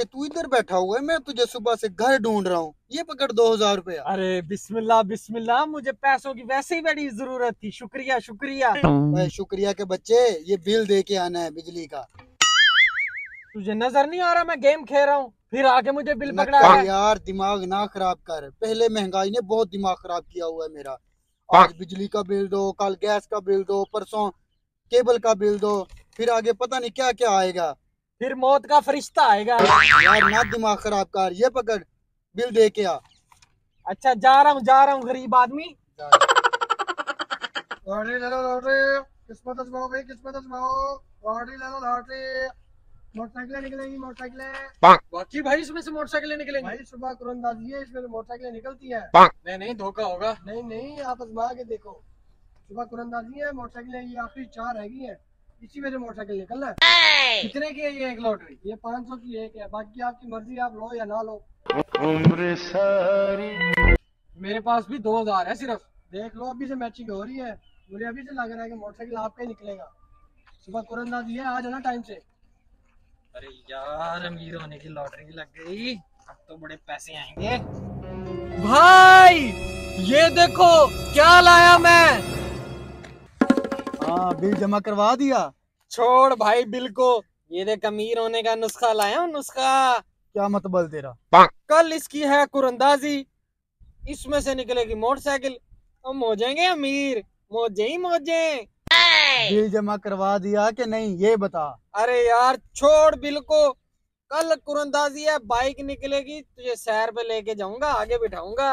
अरे तू इधर बैठा हुआ है, मैं तुझे सुबह से घर ढूंढ रहा हूँ। ये पकड़ 2000 रुपया। अरे बिस्मिल्लाह बिस्मिल्लाह, मुझे पैसों की वैसे ही बड़ी जरूरत थी। शुक्रिया शुक्रिया। भाई शुक्रिया के बच्चे, ये बिल दे के आना है बिजली का। तुझे नजर नहीं आ रहा मैं गेम खेल रहा हूँ, फिर आके मुझे बिल पकड़ा नक्कर है। यार, दिमाग ना खराब कर। पहले महंगाई ने बहुत दिमाग खराब किया हुआ है मेरा। आज बिजली का बिल दो, कल गैस का बिल दो, परसों केबल का बिल दो, फिर आगे पता नहीं क्या क्या आएगा। फिर मौत का फरिश्ता आएगा। यार ना दिमाग खराब कर, ये पकड़ बिल दे के आ। अच्छा जा रहा हूँ गरीब आदमी। लॉटरी ले लो, लॉटरी। किस्मत आजमाओ भाई, किस्मत आजमाओ। लॉटरी ले लो, लॉटरी। मोटरसाइकिलें निकलेंगी, मोटरसाइकिलें। बाकी भाई इसमें से मोटरसाइकिलें निकलेंगी। भाई सुबह कुरंदाजी है, इसमें मोटरसाइकिलें निकलती है। नहीं नहीं, धोखा होगा। नहीं नहीं, आप आजमा के देखो। सुबह कुरंदाजी है, मोटरसाइकिलें ये आखिरी 4 हैगी है, इसी में से मोटरसाइकिल निकलना है। कितने की है ये एक लॉटरी? ये 500 की एक है, बाकी आपकी मर्जी, आप लो या ना लो। उम्र सारी। मेरे पास भी 2000 है सिर्फ। देख लो, अभी से मैचिंग हो रही है। मुझे अभी से लग रहा है कि मोटरसाइकिल आपका ही निकलेगा। सुबह कुरंदाजी है, आ जाना टाइम से। अरे यार, अमीर होने की लॉटरी लग गई, अब तो बड़े पैसे आएंगे। भाई ये देखो क्या लाया मैं। हाँ, बिल जमा करवा दिया। छोड़ भाई बिल को, ये देख अमीर होने का नुस्खा लाया हूँ, नुस्खा। क्या मतलब तेरा? कल इसकी है कुरंदाजी, इसमें से निकलेगी मोटरसाइकिल, हम हो जाएंगे अमीर। मौजे ही मौजे। बिल जमा करवा दिया कि नहीं, ये बता। अरे यार छोड़ बिल को, कल कुरंदाजी है, बाइक निकलेगी, तुझे सैर पे लेके जाऊंगा, आगे बिठाऊंगा।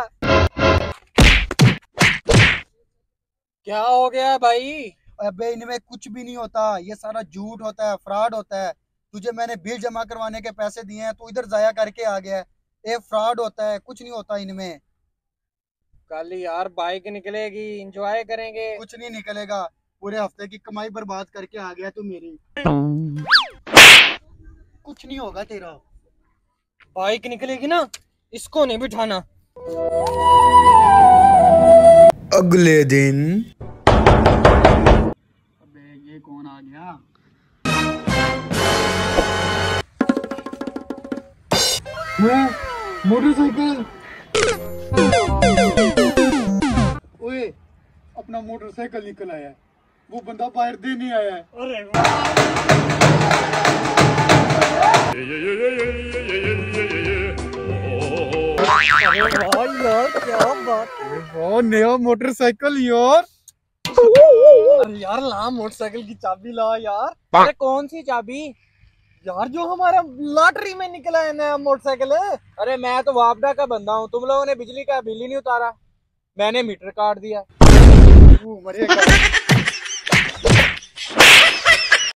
क्या हो गया भाई? अबे इनमें कुछ भी नहीं होता, ये सारा झूठ होता है, फ्रॉड होता है। तुझे मैंने बिल जमा करवाने के पैसे दिए हैं, तू इधर जाया करके आ गया है। ये फ्रॉड होता है, कुछ नहीं होता इनमें। कल यार बाइक निकलेगी, एंजॉय करेंगे। कुछ नहीं निकलेगा, पूरे हफ्ते की कमाई बर्बाद करके आ गया तू मेरी। कुछ नहीं होगा तेरा। बाइक निकलेगी ना, इसको नहीं बिठाना। अगले दिन। अबे ये कौन आ गया? मोटरसाइकिल। ओए, अपना मोटरसाइकिल निकल आया है। वो बंदा बाहर देने आया है। अरे यार क्या बात। वाह, नया मोटरसाइकिल यार। अरे यार ला मोटरसाइकिल की चाबी ला यार। अरे कौन सी चाबी? यार जो हमारा लॉटरी में निकला है नया मोटरसाइकिल है। अरे मैं तो वापडा का बंदा हूँ, तुम लोगों ने बिजली का बिल ही नहीं उतारा, मैंने मीटर काट दिया। मरेगा।